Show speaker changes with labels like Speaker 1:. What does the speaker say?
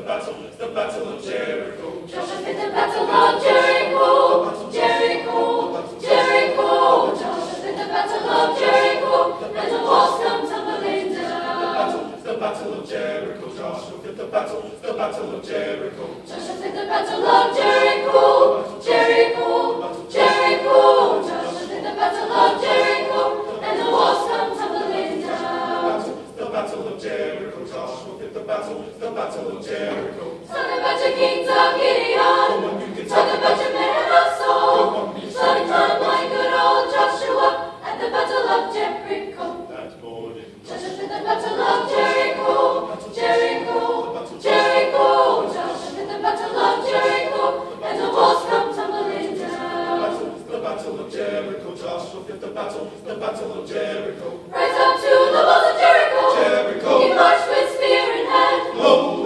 Speaker 1: battle of Jericho.
Speaker 2: Joshua fit the battle of Jericho. Jericho, Jericho. Joshua fit the battle of Jericho. And the walls come tumbling down.
Speaker 1: The battle of Jericho. Joshua fit the battle of Jericho.
Speaker 2: Joshua fit the battle of Jericho. Jericho, Jericho. Joshua fit the battle of Jericho. And the walls come tumbling down.
Speaker 1: The battle of Jericho. Joshua fit the battle of Jericho.
Speaker 2: Talk about your kings of Gideon. Talk about your men of soul. Flooding time like good old Joshua at the battle of Jericho.
Speaker 1: That morning.
Speaker 2: Joshua fit the battle of Jericho. Jericho, Jericho. Joshua fit the battle of Jericho. And the walls come tumbling down.
Speaker 1: The battle of Jericho. Joshua fit the battle of Jericho.
Speaker 2: Rise up to the walls of Jericho.
Speaker 1: Jericho.
Speaker 2: He marched with spear in hand.
Speaker 1: Lo!